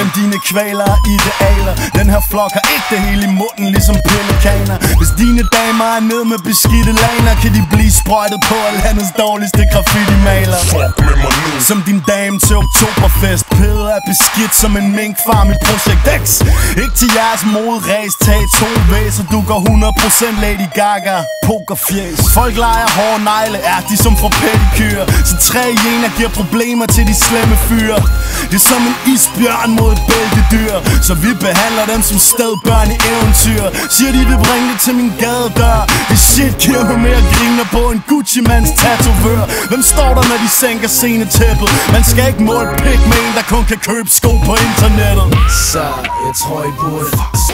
Glem dine kvaler og idealer. Den her flok har ikke det hele i munden ligesom pelikaner. Hvis dine damer er ned med beskidte laner, kan de blive sprøjtet på af landets dårligste graffiti-maler. Som din dame til oktoberfest. Peder er beskidt som en minkfarm i Projekt X. Ikke til jeres moderæs, tag 2 væs, og du går 100% Lady Gaga. Pokerfjæs. Folk leger hårde negle, er de som fra pædikyr. Så 3 i 1 giver problemer til de slemme fyre. Det er som en isbjørn mod et bæltedyr, så vi behandler dem som stedbørn i eventyr. Siger de vil bringe det til min gadedør. Det shit giver mig mere griner på en Gucci-mands tatovør. Hvem står der når de sænker scenetæppet? Man skal ikke måle pik med en der kun kan købe sko på internettet. Så jeg tror I burde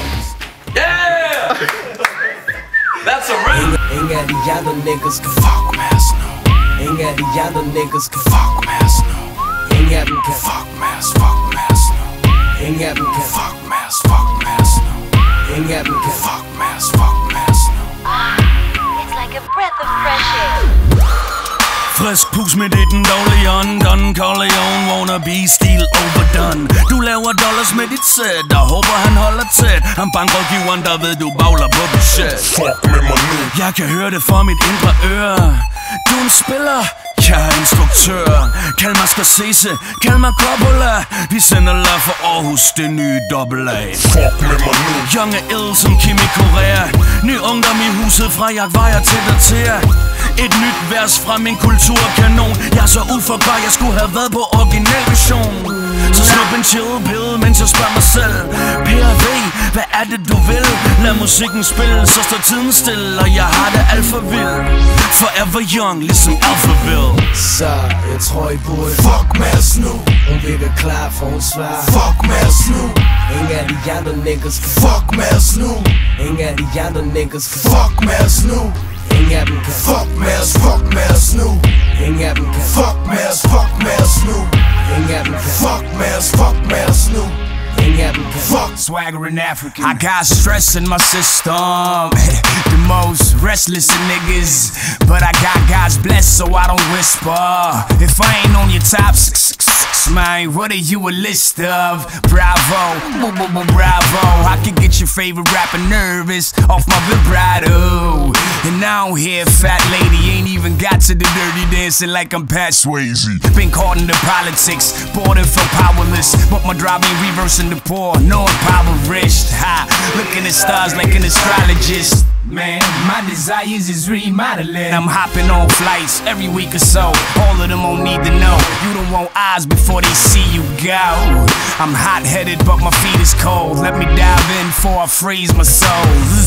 Yeah! That's a rap. Ingen af de andre niggas kan fuck med os nu. Ingen af de andre niggas kan fuck med os nu. Ingen af dem kan fuck med os, fuck med os nu. Ingen af dem kan fuck med os, fuck med os nu. Ingen af dem kan fuck med os, fuck med os nu. It's like a breath of fresh air. Frisk pus med det den dårlige ånd. Don Corleone wannabe stil overdone. Du laver dollars med dit sæt og håber han holder tæt. Han bankrådgiveren der ved du bagler på budget. Fuck med mig nu. Jeg kan høre det fra mit indre øre. Du er en spiller, jeg er instruktør. Kald mig Scorsese, kald mig Coppola. Vi sender live for Aarhus, det nye AA. Fuck med mig nu. Young er ill som Kimi Korea. Ny ungdom i huset fra Jagtvejer til Datea. Et nyt vers fra min kulturkanon. Jeg er så udforbar, jeg skulle have været på original version. Så snup en chill pill, mens jeg spørger mig selv. PRV, hvad er det du vil? Lad musikken spille, så står tiden stille. Og jeg har det alt for vild. Forever young, ligesom Alphaville. Så jeg tror I burde Fuck med os nu. Hun virker klar for hun svarer. Fuck med os nu. Ingen af de andre niggas kan Fuck med os nu. Ingen af de andre niggas kan Fuck med os nu. Ingen af dem kan Fuck med os, fuck med os nu. Ingen af dem kan Fuck med os, fuck med os nu. Ingen af dem kan Fuck med os, fuck med os nu. Ingen af dem kan Fuck. Swagger in African. I got stress in my system. The most restless of niggas. But I got God's blessed so I don't whisper. If I ain't on your top man, what are you a list of? Bravo, bravo. I can get your favorite rapper nervous off my vibrato. And now here, fat lady ain't even got to the dirty dancing like I'm Pat Swayze. Been caught in the politics, bought and felt powerless. But my drive ain't reversing the poor, no impoverished. Ha, looking at stars like an astrologist. Man, my desires is remodeling. I'm hopping on flights every week or so. All of them won't need to know. You don't want eyes before they see you go. I'm hot-headed, but my feet is cold. Let me dive in before I freeze my soul.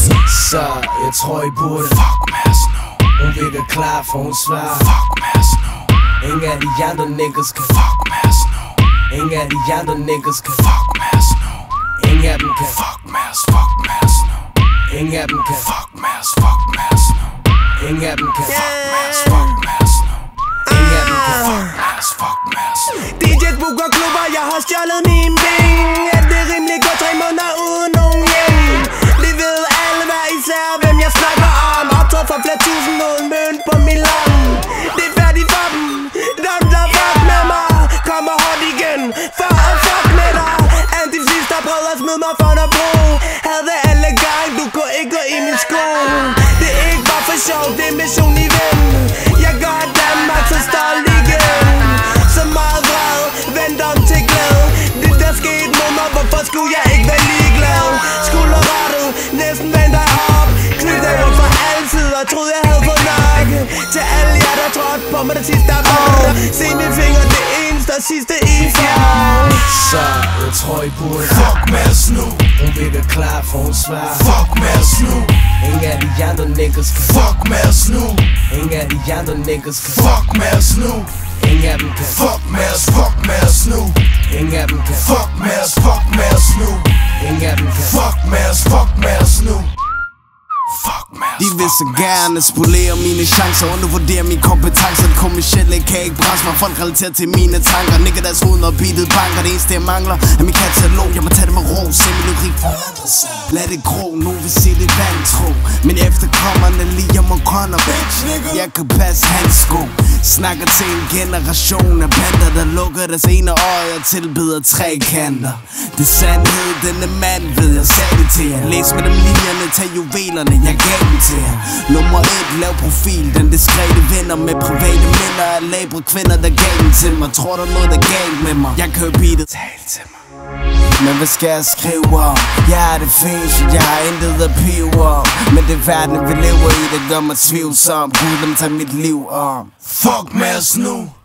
Så jeg tror I burde Fuck med os nu. Hun virker klar for hun svarer. Fuck med os nu. Ingen af de andre niggas kan Fuck med os nu. Ingen af de andre niggas kan Fuck med os nu. Ingen af dem kan Fuck med os, fuck med os nu. Ingen af dem kan Fuck med os, fuck med os nu. Ingen af dem kan Fuck med os, fuck med os nu. Ingen af dem kan Fuck med os, fuck med os nu. DJ's booker klubber, jeg har stjålet mine penge. Er det rimeligt gå 3 måneder uden nogen hjem? Det ved alle hver især, hvem jeg snakker om. Optråd for flere tusind uden mønt på min lomme. Det er færdigt for dem, dem der fuck med mig. Kommer hårdt igen, for at fuck med dig. Alle de fleste der prøvede at smide mig for noget bro. Havde alle gang, du kunne ikke gå i min sko. Det er ikke bare for sjov, det er mission i ven. Jeg gør Danmark så stolt igen. Så meget vred, vent om til glæde. Det der skete mod mig, hvorfor skulle jeg ikke være ligeglad? Skulderrettet, næsten vendte jeg op. Knyttede jeg for altid og troede jeg havde fået nok. Til alle jer der trådte på mig det sidste år. Se mine fingre, det eneste og sidste i fjern. Så jeg tror I burde Fuck med os nu. Hun virker klar for hun svarer. Fuck med os nu. Ingen af de andre niggas kan Fuck med os nu. Ingen af de andre niggas kan Fuck med os nu. Ingen af dem kan Fuck med os, fuck med os nu. Ingen af dem kan Fuck med os, fuck med os nu. Ingen af dem kan Fuck med os, fuck med os nu. Fuck med De vil så gerne spolere mine chancer, undervurdere mine kompetencer. Det kommercielle kan ikke bremse mig. Folk relaterer til mine tanker, nikker deres hoved og beatet banker. Det eneste jeg mangler er min katalog. Jeg må tage det med ro, se min lyrik forandre sig. Lad det gro, nu vil se det vantro. Men efterkommerne lige om O'Connor. Jeg kan passe hans sko. Snakker til en generation af bander, der lukker deres ene øje og tilbyder tre kanter. Det sandhed, denne mand ved, jeg sagde det til jer. Læs med dem linjerne, tag juvelerne, jeg gav dem til jer. Nummer 1, lav profil, den diskrete vinder med private minder af labre kvinder, der gav dem til mig. Tror der noget, der gav med mig? Jeg kan beatet, tal til mig. Men hvad skal jeg skrive om? Jeg er det fængsel, jeg har intet at pive om. Men det verden vi lever i, det gør mig tvivlsom. Gud, dem tager mit liv om. Fuck med os nu.